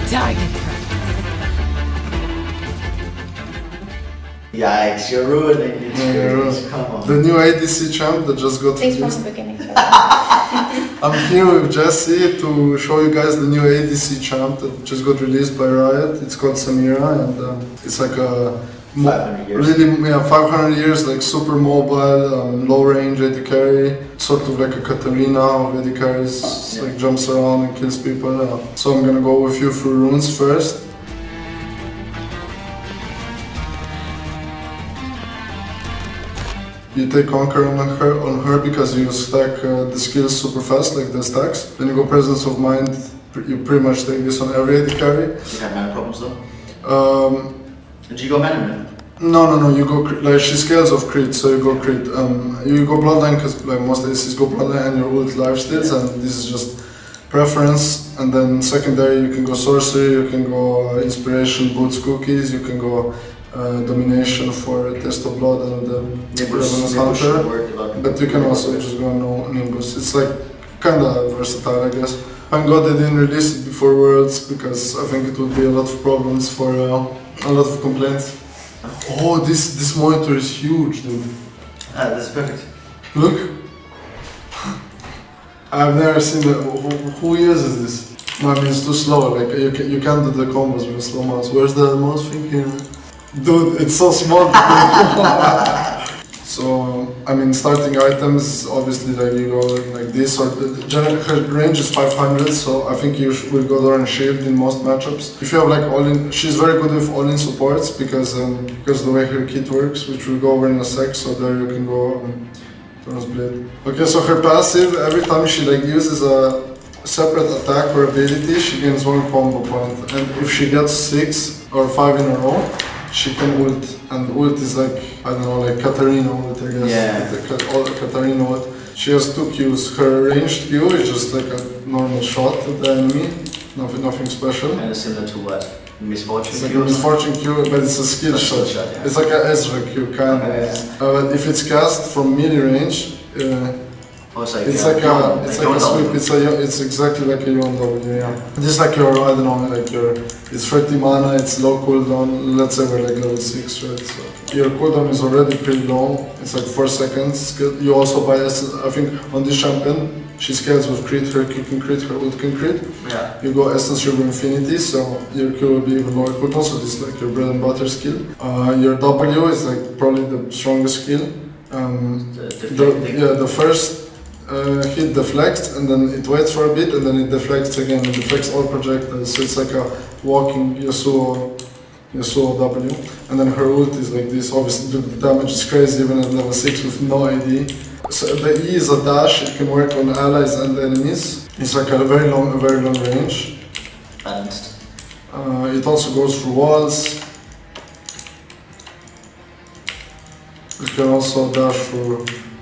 Target practice. Yikes, you're ruining the experience. Come on. The new ADC champ that just got Thanks from released. the beginning. I'm here with Jesse to show you guys the new ADC champ that just got released by Riot. It's called Samira, and it's like a 500 years. really 500 years, like super mobile, low range AD carry, sort of like a Katarina of AD carries, like jumps around and kills people. So I'm gonna go with you through runes first. You take Conquer on her because you stack the skills super fast, like the stacks. Then you go Presence of Mind, you pretty much take this on every AD carry. You have mana problems though? Did you go mana? No, you go, like she scales of crit, so you go crit. You go Bloodline because like most ACs go Bloodline and your ult lifesteals, and this is just preference. And then secondary you can go Sorcery, you can go Inspiration, Boots, Cookies, you can go Domination for Test of Blood and Revenant Hunter, but you can also just go no Nimbus. It's like kinda versatile, I guess. Thank God they didn't release it before Worlds because I think it would be a lot of problems for a lot of complaints. Oh, this monitor is huge, dude. Ah, this is perfect. Look, I've never seen that. Who uses this? No, I mean it's too slow. Like you can't do the combos with a slow mouse. Where's the mouse thing here? Dude, it's so small. So, I mean, starting items, obviously, like you go like this, or the general her range is 500, so I think you will go there and shield in most matchups. If you have like all-in, she's very good with all-in supports because the way her kit works, which we'll go over in a sec, so there you can go Blade. Okay, so her passive, every time she like uses a separate attack or ability, she gains 1 combo point, and if she gets 6 or 5 in a row, she can ult, and ult is like, I don't know, like Katarina ult, I guess. Yeah. Katarina ult. She has 2 Qs. Her ranged Q is just like a normal shot at the enemy, nothing special. And it's similar to what? Misfortune It's like Q? a Misfortune Q, but it's a skill shot. Yeah. It's like a Ezra Q, kind of. Yeah. But if it's cast from melee range, it's like a sweep. It's exactly like a Yuan W, yeah. This is like your, I don't know, like your, it's 30 mana, it's low cooldown. Let's say we're like level 6, right? So your cooldown is already pretty low. It's like 4 seconds. You also buy essence. I think on this champion, she scales with crit. Her Q can crit, her ult can crit. Yeah. You go Essence River Infinity, so your Q will be even lower cooldown. So this is like your bread and butter skill. Your W is like probably the strongest skill. The first hit deflects, and then it waits for a bit, and then it deflects again. It deflects all projectiles, so it's like a walking Yasuo W. And then her ult is like this. Obviously, the damage is crazy even at level 6 with no AD. So the E is a dash. It can work on allies and enemies. It's like a very long range. Balanced. It also goes through walls. You can also dash through.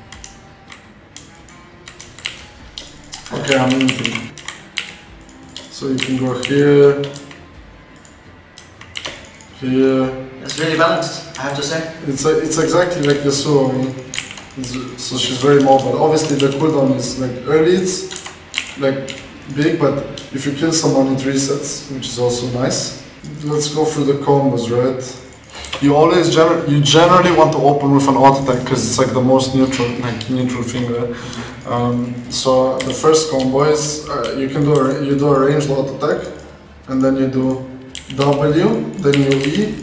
Okay, I'm moving. So you can go here, here. It's really balanced, I have to say. It's exactly like Yasuo. I mean, so she's very mobile. Obviously the cooldown is like early, it's like big, but if you kill someone it resets, which is also nice. Let's go through the combos, right? You generally want to open with an auto attack because it's like the most neutral thing, right? So the first combo is you do a ranged auto attack, and then you do W, then you E.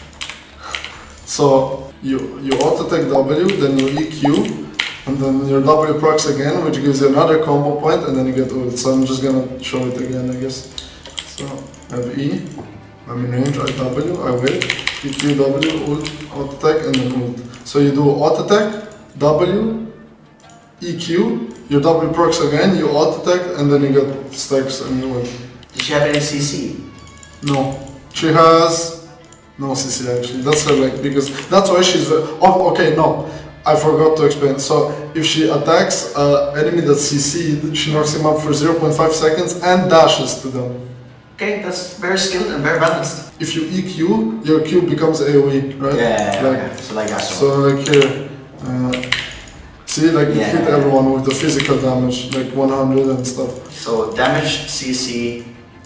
So you auto attack W, then you EQ, and then your W procs again, which gives you another combo point, and then you get ult. So I'm just gonna show it again, I guess. So I have E, I'm in range, I W, I wait, EQ, W, ult, auto attack, and then ult. So you do auto attack, W, EQ, your W procs again, you auto attack, and then you get stacks and you ult. Does she have any CC? No. She has no CC actually. That's her like because that's why she's okay, no. I forgot to explain. So if she attacks an enemy that's CC'd, she knocks him up for 0.5 seconds and dashes to them. Okay, that's very skilled and very balanced. If you EQ, your Q becomes AoE, right? Yeah, like, okay. So like that. So like here, see, like you hit everyone with the physical damage, like 100 and stuff. So damage, CC,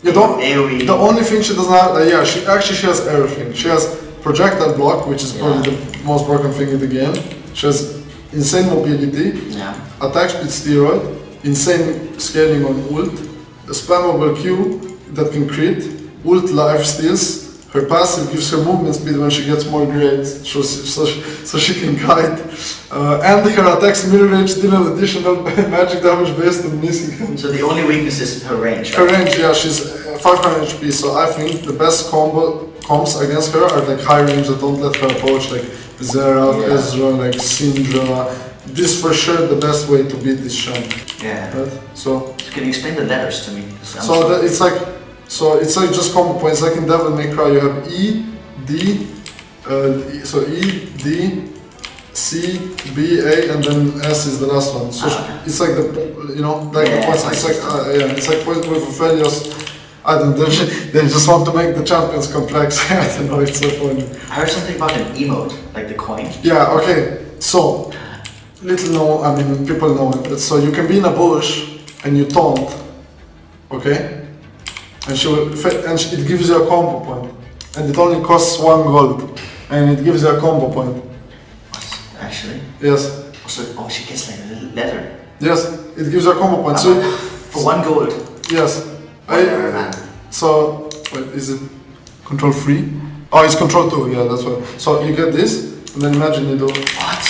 You don't. AoE. The only thing she doesn't have, yeah, she has everything. She has projectile block, which is probably the most broken thing in the game. She has insane mobility, attack speed steroid, insane scaling on ult, a spammable Q that can crit, ult life steals. Her passive gives her movement speed when she gets more grades, so she can guide. And her attacks mirror range deal additional magic damage based on missing hand. So the only weakness is her range, right? Her range, yeah, she's 500 HP, so I think the best comps against her are like high range that don't let her approach, like Zera, Ezra, like Syndra. This is for sure the best way to beat this champ. Yeah. Right? So can you explain the letters to me? It's like just combo points. Like in Devil May Cry, you have E, D, so E, D, C, B, A, and then S is the last one. So it's like the, you know, like the points. It's like it's like point with failures. I don't know. They just want to make the champions complex. I don't know. It's so funny. I heard something about an emote, like the coin. Yeah. Okay. So little know. I mean, people know it. So you can be in a bush and you taunt. Okay. And it gives you a combo point, and it only costs 1 gold, and it gives you a combo point. Actually? Yes. Oh, she gets like a little letter. Yes, it gives you a combo point. So for 1 gold. Yes. Whatever, man. So wait, is it control 3? Oh, it's control 2. Yeah, that's what. So you get this, and then imagine you do. What?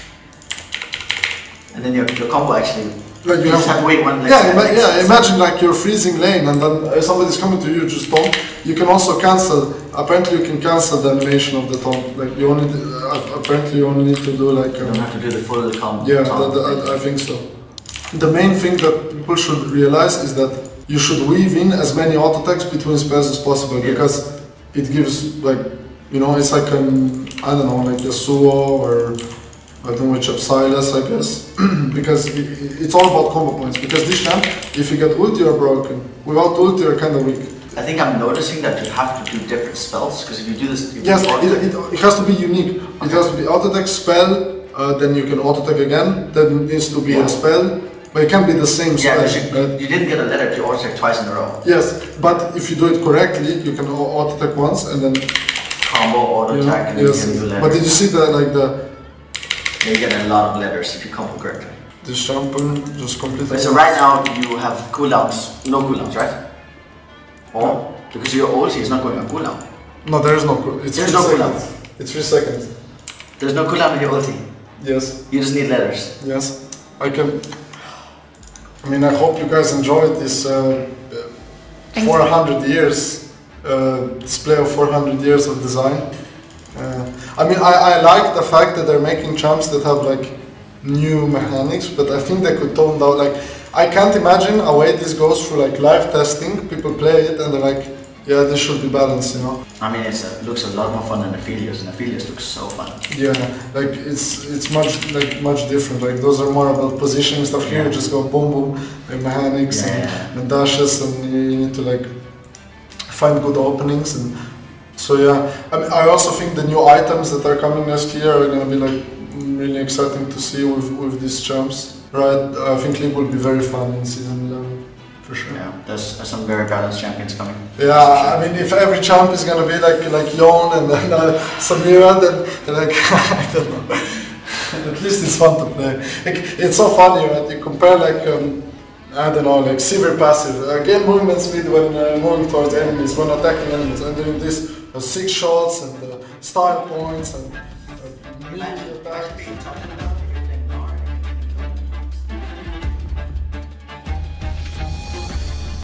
And then your combo actually. Like you have to wait one. Like, imagine like you're freezing lane and then somebody's coming to you, just taunt. You can also cancel. Apparently, you can cancel the animation of the taunt. Like you only apparently you only need to do like. You don't have to do the full combo. Yeah, I think so. The main thing that people should realize is that you should weave in as many auto attacks between spells as possible because it gives like, you know, it's like I don't know, like Yasuo or. I don't know which up Silas, I guess, because it's all about combo points. Because this champ, if you get ulti, you're broken. Without ulti, you're kind of weak. I think I'm noticing that you have to do different spells, because if you do this... Yes, it has to be unique. It has to be auto-attack spell, then you can auto-attack again, then it needs to be a spell, but it can be the same spell. Yeah, you didn't get a letter if you auto-attack twice in a row. Yes, but if you do it correctly, you can auto-attack once and then... Combo, auto-attack, and then you can do letters. But did you see that, You get a lot of letters if you combo correctly. This champion just completely... So right now you have cooldowns, no cooldowns, right? Or, because your ulti is not going on cooldown. No, there is no cooldown. There's no cooldown. It's 3 seconds. There's no cooldown with your ulti? Yes. You just need letters? Yes. I hope you guys enjoyed this 400 years, display of 400 years of design. I like the fact that they're making champs that have like new mechanics, but I think they could tone down. Like, I can't imagine a way this goes through like live testing. People play it and they're like, yeah, this should be balanced, you know. I mean, it looks a lot more fun than Aphelios, and Aphelios looks so fun. Yeah, like it's much different. Like those are more about positioning stuff. Here, you just go boom boom, like mechanics and dashes, and you need to like find good openings and. So yeah, I also think the new items that are coming next year are gonna be like really exciting to see with these champs, right? I think League will be very fun in season 11, for sure. Yeah, there's some very balanced champions coming. Yeah, I mean, if every champ is gonna be like Yon and then Samira, then like I don't know. At least it's fun to play. Like, it's so funny, right? You compare like. I don't know, like severe passive. Gain movement speed when moving towards enemies, when attacking enemies, and doing this 6 shots and style points and melee attack.